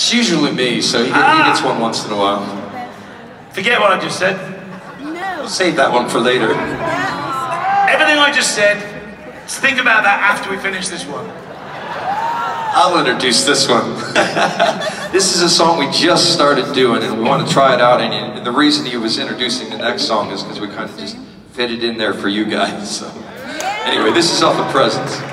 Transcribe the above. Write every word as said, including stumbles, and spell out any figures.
It's usually me, so he, get, ah. he gets one once in a while. Forget what I just said. No. We'll save that one for later. Everything I just said, let's think about that after we finish this one. I'll introduce this one. This is a song we just started doing, and we want to try it out. And the reason he was introducing the next song is because we kind of just fit it in there for you guys. So. Anyway, this is off of Presence.